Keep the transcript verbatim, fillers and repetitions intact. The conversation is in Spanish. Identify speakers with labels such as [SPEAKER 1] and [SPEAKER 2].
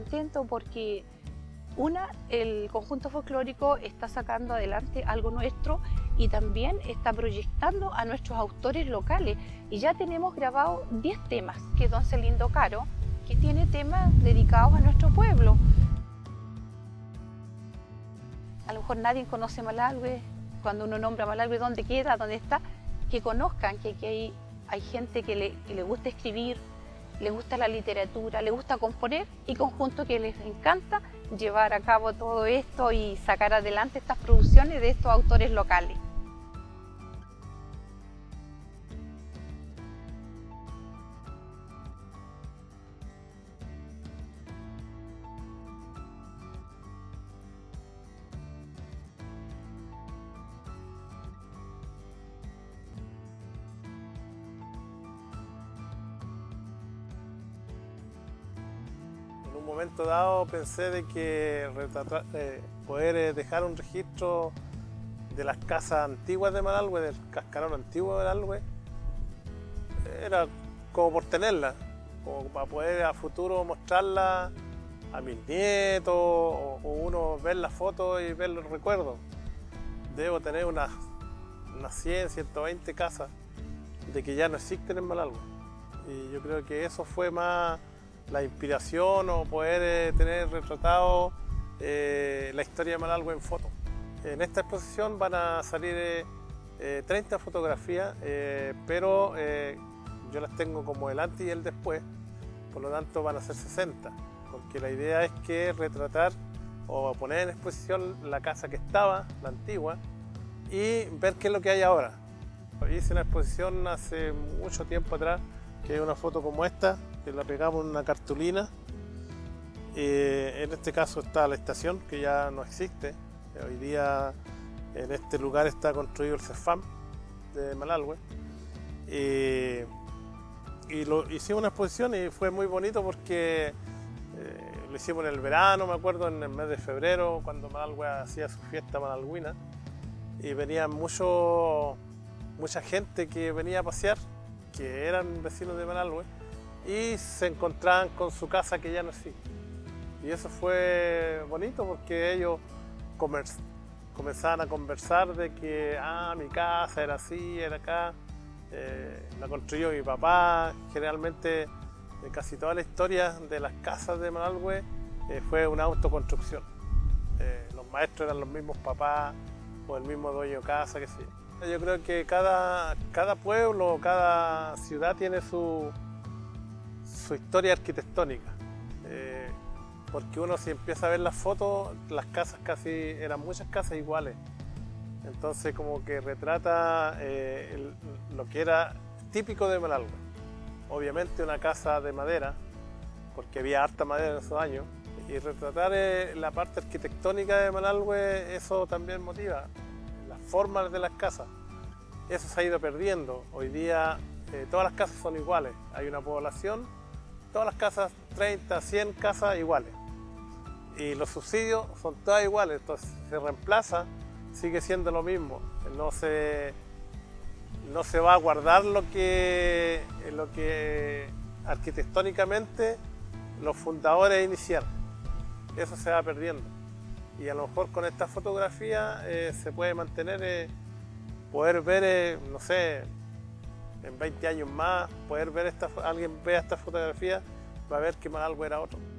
[SPEAKER 1] contento porque una, el conjunto folclórico está sacando adelante algo nuestro y también está proyectando a nuestros autores locales. Y ya tenemos grabados diez temas, que es Don Celindo Caro, que tiene temas dedicados a nuestro pueblo. A lo mejor nadie conoce Malargüe. Cuando uno nombra Malargüe, ¿dónde queda? ¿Dónde está? Que conozcan que, que hay, hay gente que le, que le gusta escribir, le gusta la literatura, le gusta componer y conjunto que les encanta llevar a cabo todo esto y sacar adelante estas producciones de estos autores locales.
[SPEAKER 2] En un momento dado pensé de que retratar, eh, poder dejar un registro de las casas antiguas de Malargüe, del cascarón antiguo de Malargüe, era como por tenerla, como para poder a futuro mostrarla a mis nietos o, o uno ver las fotos y ver los recuerdos. Debo tener unas, unas cien, ciento veinte casas de que ya no existen en Malargüe. Y yo creo que eso fue más la inspiración o poder eh, tener retratado eh, la historia de Malargüe en fotos. En esta exposición van a salir eh, eh, treinta fotografías, eh, pero eh, yo las tengo como el antes y el después, por lo tanto van a ser sesenta, porque la idea es que retratar o poner en exposición la casa que estaba, la antigua, y ver qué es lo que hay ahora. Hice una exposición hace mucho tiempo atrás, que es una foto como esta, que la pegamos en una cartulina. Eh, en este caso está la estación, que ya no existe. Hoy día en este lugar está construido el CEFAM de Malargüe. Eh, y lo, hicimos una exposición y fue muy bonito porque eh, lo hicimos en el verano, me acuerdo, en el mes de febrero, cuando Malargüe hacía su fiesta malargüina. Y venía mucho, mucha gente que venía a pasear, que eran vecinos de Malargüe, y se encontraban con su casa que ya no existe. Y eso fue bonito porque ellos comenzaban a conversar de que ah, mi casa era así, era acá, eh, la construyó mi papá. Generalmente eh, casi toda la historia de las casas de Malargüe eh, fue una autoconstrucción. Eh, los maestros eran los mismos papás o el mismo dueño de casa, que sí. Yo creo que cada, cada pueblo, cada ciudad tiene su, su historia arquitectónica. Eh, porque uno si empieza a ver las fotos, las casas casi, eran muchas casas iguales. Entonces como que retrata eh, el, lo que era típico de Malargüe. Obviamente una casa de madera, porque había harta madera en esos años. Y retratar eh, la parte arquitectónica de Malargüe, eso también motiva. Las formas de las casas, eso se ha ido perdiendo. Hoy día eh, todas las casas son iguales. Hay una población, todas las casas, treinta, cien casas iguales. Y los subsidios son todas iguales, entonces se reemplaza, sigue siendo lo mismo. No se, no se va a guardar lo que, lo que arquitectónicamente los fundadores iniciaron. Eso se va perdiendo. Y a lo mejor con esta fotografía eh, se puede mantener, eh, poder ver, eh, no sé, en veinte años más, poder ver esta, alguien vea esta fotografía, va a ver que Malargüe era otro.